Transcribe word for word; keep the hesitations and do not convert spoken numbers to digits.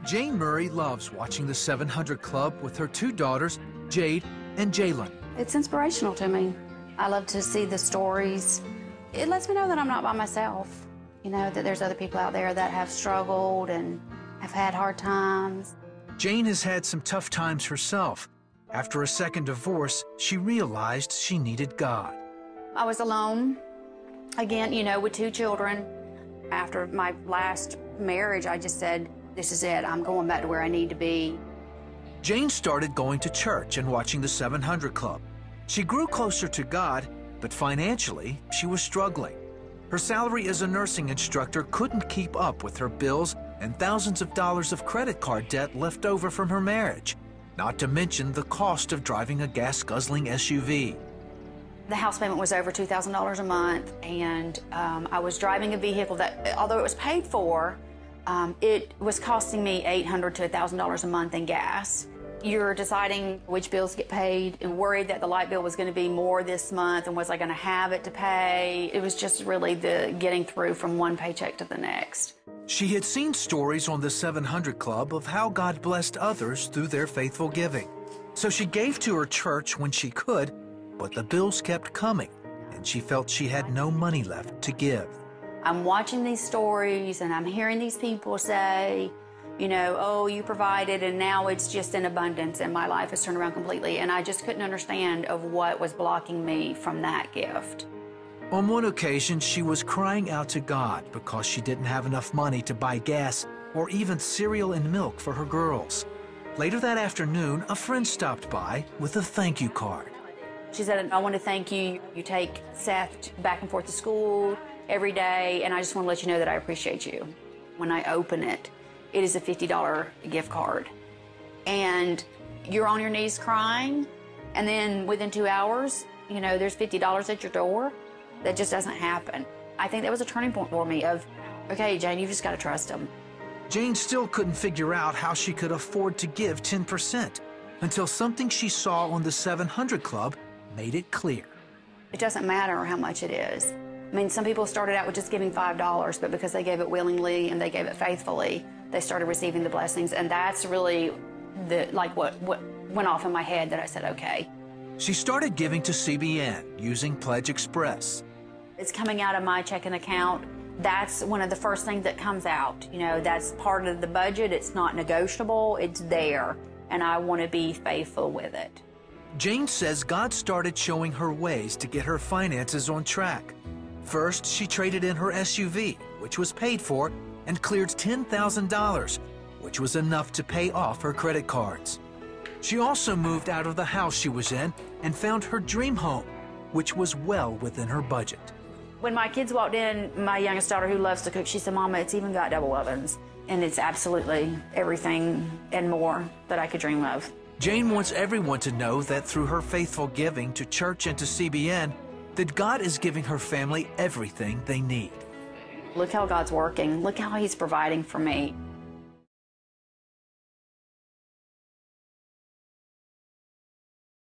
Jane Murray loves watching the seven hundred Club with her two daughters, Jade and Jalen. It's inspirational to me. I love to see the stories. It lets me know that I'm not by myself. You know, that there's other people out there that have struggled and have had hard times. Jane has had some tough times herself. After a second divorce, she realized she needed God. I was alone, again, you know, with two children. After my last marriage, I just said, this is it. I'm going back to where I need to be. Jane started going to church and watching the seven hundred Club. She grew closer to God, but financially, she was struggling. Her salary as a nursing instructor couldn't keep up with her bills and thousands of dollars of credit card debt left over from her marriage, not to mention the cost of driving a gas-guzzling S U V. The house payment was over two thousand dollars a month, and um, I was driving a vehicle that, although it was paid for, um, it was costing me eight hundred dollars to one thousand dollars a month in gas. You're deciding which bills get paid and worried that the light bill was going to be more this month and was I going to have it to pay. It was just really the getting through from one paycheck to the next. She had seen stories on the seven hundred Club of how God blessed others through their faithful giving. So she gave to her church when she could, but the bills kept coming, and she felt she had no money left to give. I'm watching these stories, and I'm hearing these people say, you know, oh, you provided, and now it's just in abundance, and my life has turned around completely. And I just couldn't understand of what was blocking me from that gift. On one occasion, she was crying out to God because she didn't have enough money to buy gas or even cereal and milk for her girls. Later that afternoon, a friend stopped by with a thank you card. She said, I want to thank you. You take Seth back and forth to school every day, and I just want to let you know that I appreciate you. When I open it, it is a fifty dollar gift card. And you're on your knees crying, and then within two hours, you know, there's fifty dollars at your door. That just doesn't happen. I think that was a turning point for me of, okay, Jane, you've just got to trust them. Jane still couldn't figure out how she could afford to give ten percent until something she saw on the seven hundred Club made it clear. It doesn't matter how much it is. I mean, some people started out with just giving five dollars, but because they gave it willingly and they gave it faithfully, they started receiving the blessings. And that's really the, like what, what went off in my head that I said, okay. She started giving to C B N using Pledge Express. It's coming out of my checking account. That's one of the first things that comes out. You know, that's part of the budget. It's not negotiable. It's there. And I want to be faithful with it. Jane says God started showing her ways to get her finances on track. First, she traded in her S U V, which was paid for, and cleared ten thousand dollars, which was enough to pay off her credit cards. She also moved out of the house she was in and found her dream home, which was well within her budget. When my kids walked in, my youngest daughter, who loves to cook, she said, Mama, it's even got double ovens. And it's absolutely everything and more that I could dream of. Jane wants everyone to know that through her faithful giving to church and to C B N, that God is giving her family everything they need. Look how God's working. Look how He's providing for me.